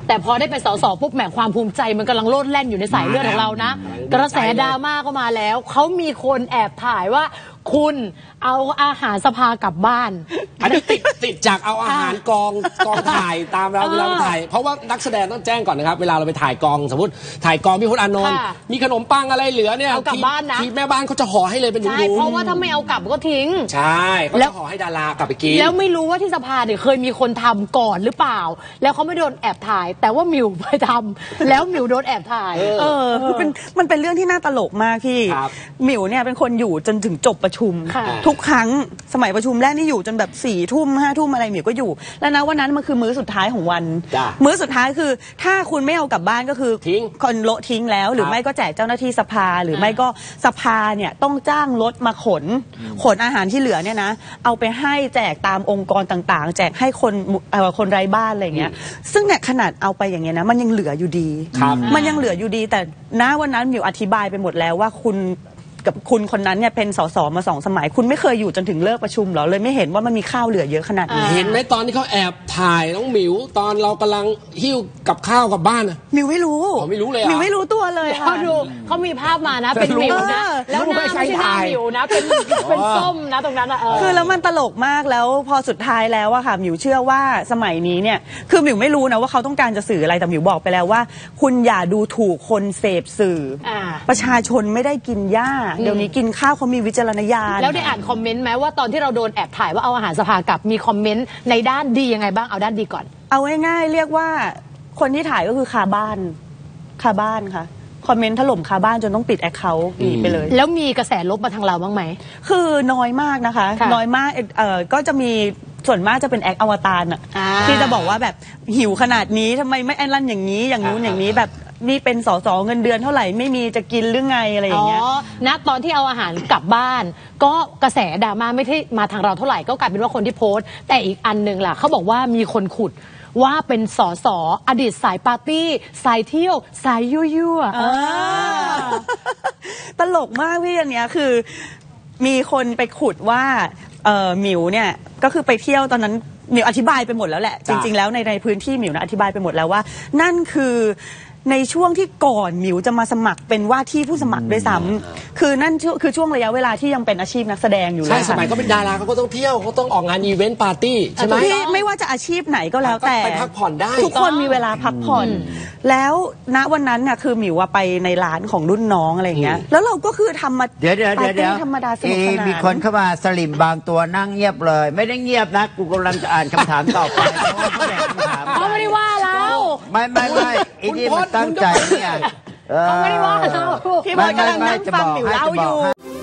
แต่พอได้เป็นสสปุ๊บแหมความภูมิใจมันกำลังโลดแล่นอยู่ในสายเลือดของเรานะกระแสดราม่าก็มาแล้วเขามีคนแอบถ่ายว่าคุณเอาอาหารสภากลับบ้านอันนี้ติดจากเอาอาหารกองถ่ายตามเราเวลาถ่ายเพราะว่านักแสดงต้องแจ้งก่อนนะครับเวลาเราไปถ่ายกองสมมติถ่ายกองพี่พจน์อานนท์มีขนมปังอะไรเหลือเนี่ยเอากลับบ้านนะที่แม่บ้านเขาจะห่อให้เลยเป็นยุ้งๆเพราะว่าถ้าไม่เอากลับก็ทิ้งใช่เขาจะห่อให้ดารากลับไปกินแล้วไม่รู้ว่าที่สภาเนี่ยเคยมีคนทำก่อนหรือเปล่าแล้วเขาไม่โดนแอบถ่ายแต่ว่ามิวไปทำแล้วมิวโดนแอบถ่ายมันเป็นเรื่องที่น่าตลกมากพี่มิวเนี่ยเป็นคนอยู่จนถึงจบประชุมทุกครั้งสมัยประชุมแรกนี่อยู่จนแบบ4 ทุ่ม5 ทุ่มอะไรมิวก็อยู่แล้วนะวันนั้นมันคือมื้อสุดท้ายของวันมื้อสุดท้ายคือถ้าคุณไม่เอากลับบ้านก็คือคนโละทิ้งแล้วหรือไม่ก็แจกเจ้าหน้าที่สภาหรือไม่ก็สภาเนี่ยต้องจ้างรถมาขนอาหารที่เหลือเนี่ยนะเอาไปให้แจกตามองค์กรต่างๆแจกให้คนไร้บ้านอะไรเงี้ยซึ่งเนี่ยขนาดเอาไปอย่างเงี้ยนะมันยังเหลืออยู่ดีมันยังเหลืออยู่ดีแต่ณวันนั้นมิวอธิบายไปหมดแล้วว่าคุณกับคุณคนนั้นเนี่ยเป็นสสมา2 สมัยคุณไม่เคยอยู่จนถึงเลิกประชุมหรอเลยไม่เห็นว่ามันมีข้าวเหลือเยอะขนาดนี้เห็นไหมตอนที่เขาแอบถ่ายน้องหมิวตอนเรากำลังหิ้วกับข้าวกลับบ้านอะมิวไม่รู้ไม่รู้เลยมิวไม่รู้ตัวเลยเขาดูเขามีภาพมานะเป็นมิวนะแล้วหน้าไม่ใช่หน้ามิวนะเป็นส้มนะตรงนั้นอะคือแล้วมันตลกมากแล้วพอสุดท้ายแล้วอะค่ะมิวเชื่อว่าสมัยนี้เนี่ยคือมิวไม่รู้นะว่าเขาต้องการจะสื่ออะไรแต่มิวบอกไปแล้วว่าคุณอย่าดูถูกคนเสพสื่อประชาชนไม่ได้กินหญ้าเดี๋ยวนี้กินข้าวเขามีวิจารณญาณแล้วได้อ่านคอมเมนต์ไหมว่าตอนที่เราโดนแอบถ่ายว่าเอาอาหารสภากลับมีคอมเมนต์ในด้านดียังไงบ้างเอาด้านดีก่อนเอาง่ายๆเรียกว่าคนที่ถ่ายก็คือคาบ้านค่ะคอมเมนต์ถล่มคาบ้านจนต้องปิดแอคเคาท์หนีไปเลยแล้วมีกระแสลบมาทางเราบ้างไหมคือน้อยมากนะคะน้อยมากก็จะมีส่วนมากจะเป็นแอคอวตารอ่ะที่จะบอกว่าแบบหิวขนาดนี้ทำไมไม่แอนลันอย่างนี้อย่างนู้นอย่างนี้แบบนี่เป็นสสเงินเดือนเท่าไหร่ไม่มีจะกินหรือไงอะไรอย่างเงี้ยณตอนที่เอาอาหารกลับบ้านก็กระแสดราม่าไม่ได้มาทางเราเท่าไหร่ก็กลายเป็นว่าคนที่โพสต์แต่อีกอันนึงล่ะเขาบอกว่ามีคนขุดว่าเป็นสสอดีตสายปาร์ตี้สายเที่ยวสายยั่วตลกมากพี่อันเนี้ยคือมีคนไปขุดว่าหมิวเนี่ยก็คือไปเที่ยวตอนนั้นหมิวอธิบายไปหมดแล้วแหละจริงๆแล้วในพื้นที่หมิวนะอธิบายไปหมดแล้วว่านั่นคือในช่วงที่ก่อนหมิวจะมาสมัครเป็นว่าที่ผู้สมัครด้วยซ้ำคือนั่นคือช่วงระยะเวลาที่ยังเป็นอาชีพนักแสดงอยู่เลยใช่สมัยก็เป็นดาราเขาก็ต้องเที่ยวเขาต้องออกงานอีเวนต์ปาร์ตี้ใช่ไหมไม่ว่าจะอาชีพไหนก็แล้วแต่ไปพักผ่อนได้ทุกคนมีเวลาพักผ่อนแล้วณวันนั้นน่ะคือหมิวไปในร้านของรุ่นน้องอะไรอย่างเงี้ยแล้วเราก็คือทำมาเดี๋ยวธรรมดาสนุกสนานมีคนเข้ามาสลิมบางตัวนั่งเงียบเลยไม่ได้เงียบนะกูกำลังจะอ่านคำถามต่อไปเขาไม่ได้ว่าเราไม่อีนี่มันตั้งใจเนี่ยเขาไม่ได้ว่าเราพี่บอยกำลังนั่งฟังหมิวเล่าอยู่